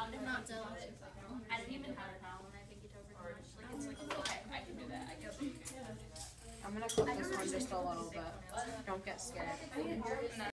not done. I didn't even have a towel when I think it's over too much. Like it's like okay, I can do that. I can do that. I'm gonna clip this one just a little bit. Don't get scared.